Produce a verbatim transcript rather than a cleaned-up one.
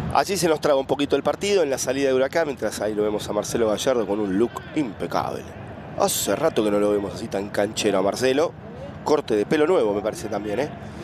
Allí se nos traba un poquito el partido en la salida de Huracán, mientras ahí lo vemos a Marcelo Gallardo con un look impecable. Hace rato que no lo vemos así tan canchero a Marcelo. Corte de pelo nuevo me parece también, ¿eh?